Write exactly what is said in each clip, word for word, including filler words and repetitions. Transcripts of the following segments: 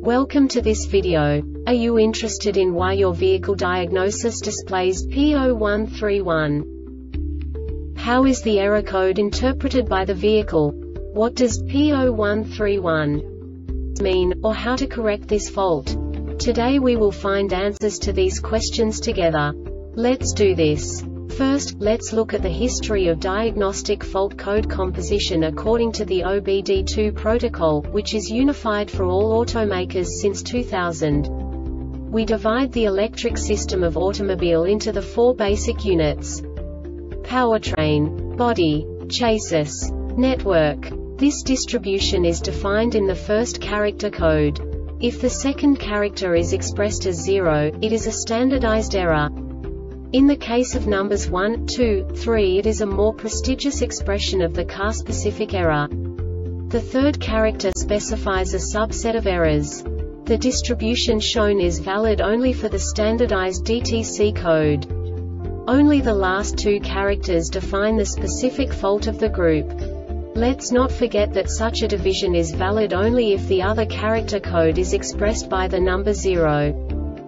Welcome to this video. Are you interested in why your vehicle diagnosis displays P zero one three one? How is the error code interpreted by the vehicle? What does P zero one three one mean, or how to correct this fault? Today we will find answers to these questions together. Let's do this. First, let's look at the history of diagnostic fault code composition according to the O B D two protocol, which is unified for all automakers since two thousand. We divide the electric system of automobile into the four basic units: powertrain, body, chassis, network. This distribution is defined in the first character code. If the second character is expressed as zero, it is a standardized error. In the case of numbers one, two, three, it is a more prestigious expression of the car-specific error. The third character specifies a subset of errors. The distribution shown is valid only for the standardized D T C code. Only the last two characters define the specific fault of the group. Let's not forget that such a division is valid only if the other character code is expressed by the number zero.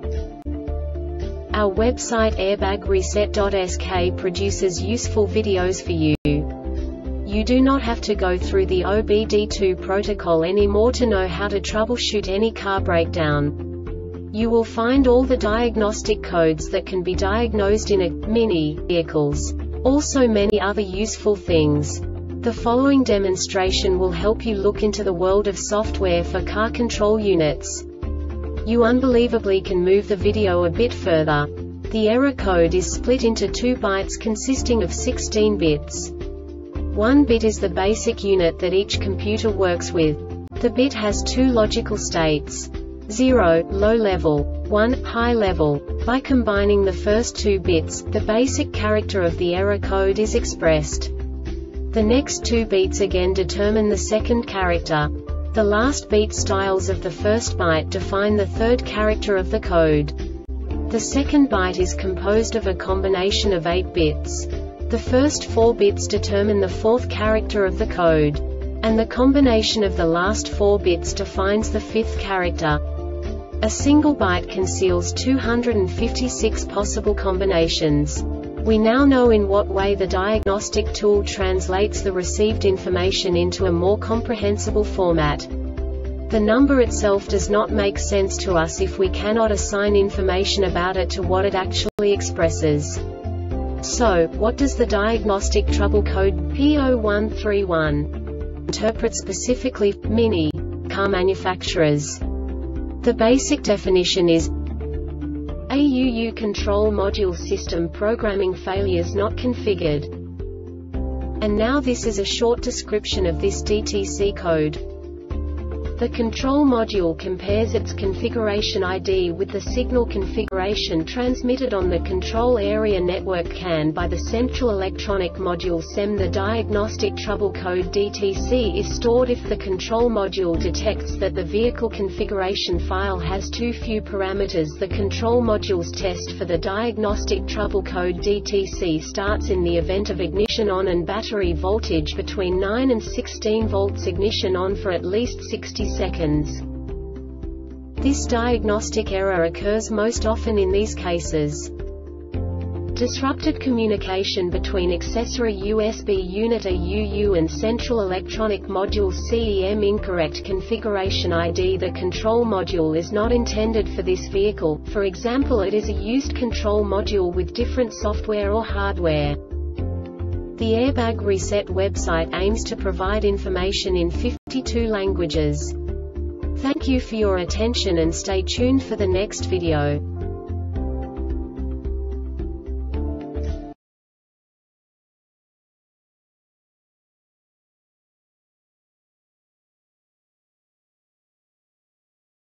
Our website airbag reset dot S K produces useful videos for you. You do not have to go through the O B D two protocol anymore to know how to troubleshoot any car breakdown. You will find all the diagnostic codes that can be diagnosed in a mini vehicles. Also many other useful things. The following demonstration will help you look into the world of software for car control units. You unbelievably can move the video a bit further. The error code is split into two bytes consisting of sixteen bits. One bit is the basic unit that each computer works with. The bit has two logical states: zero, low level, one, high level. By combining the first two bits, the basic character of the error code is expressed. The next two bits again determine the second character. The last beat styles of the first byte define the third character of the code. The second byte is composed of a combination of eight bits. The first four bits determine the fourth character of the code. And the combination of the last four bits defines the fifth character. A single byte conceals two hundred fifty-six possible combinations. We now know in what way the diagnostic tool translates the received information into a more comprehensible format. The number itself does not make sense to us if we cannot assign information about it to what it actually expresses. So, what does the diagnostic trouble code P zero one three one interpret specifically for mini car manufacturers? The basic definition is A U U control module system programming failures not configured. And now this is a short description of this D T C code. The control module compares its configuration I D with the signal configuration transmitted on the control area network C A N by the central electronic module S E M. The diagnostic trouble code D T C is stored if the control module detects that the vehicle configuration file has too few parameters. The control module's test for the diagnostic trouble code D T C starts in the event of ignition on and battery voltage between nine and sixteen volts, ignition on for at least sixty seconds. This diagnostic error occurs most often in these cases: disrupted communication between accessory U S B unit A U U and central electronic module C E M, incorrect configuration I D. The control module is not intended for this vehicle, for example it is a used control module with different software or hardware. The Airbag Reset website aims to provide information in fifty-two languages. Thank you for your attention and stay tuned for the next video.